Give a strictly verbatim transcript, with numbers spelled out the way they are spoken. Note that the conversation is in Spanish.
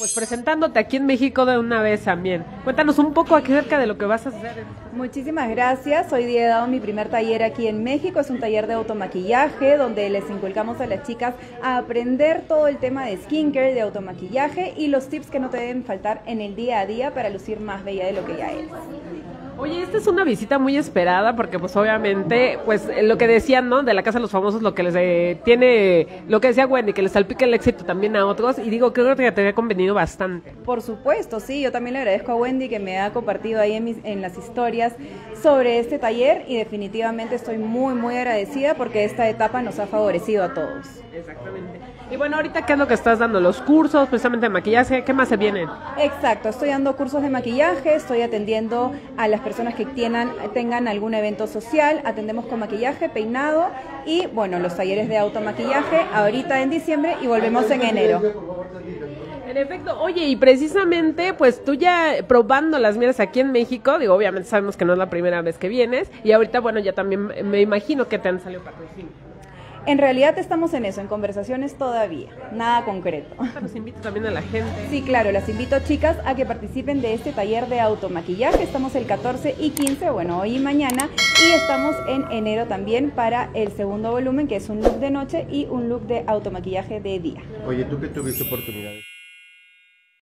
pues presentándote aquí en México de una vez también. Cuéntanos un poco acerca de lo que vas a hacer. Muchísimas gracias. Hoy día he dado mi primer taller aquí en México. Es un taller de automaquillaje donde les inculcamos a las chicas a aprender todo el tema de skincare, de automaquillaje y los tips que no te deben faltar en el día a día para lucir más bella de lo que ya eres. Oye, esta es una visita muy esperada porque pues obviamente, pues lo que decían, ¿no? De la Casa de los Famosos, lo que les eh, tiene, lo que decía Wendy, que les salpica el éxito también a otros, y digo, creo que te había convenido bastante. Por supuesto, sí, yo también le agradezco a Wendy que me ha compartido ahí en, mis, en las historias sobre este taller y definitivamente estoy muy, muy agradecida porque esta etapa nos ha favorecido a todos. Exactamente. Y bueno, ahorita, ¿qué es lo que estás dando? Los cursos, precisamente de maquillaje, ¿qué más se vienen? Exacto, estoy dando cursos de maquillaje, estoy atendiendo a las personas que tengan, tengan algún evento social, atendemos con maquillaje, peinado y bueno, los talleres de automaquillaje ahorita en diciembre y volvemos en enero. En efecto, oye, y precisamente, pues tú ya probando las mieles aquí en México, digo, obviamente sabemos que no es la primera vez que vienes, y ahorita, bueno, ya también me imagino que te han salido patrocinios. En realidad estamos en eso, en conversaciones todavía, nada concreto. Los invito también a la gente. Sí, claro, las invito, chicas, a que participen de este taller de automaquillaje. Estamos el catorce y quince, bueno, hoy y mañana, y estamos en enero también para el segundo volumen, que es un look de noche y un look de automaquillaje de día. Oye, ¿tú qué tuviste oportunidades?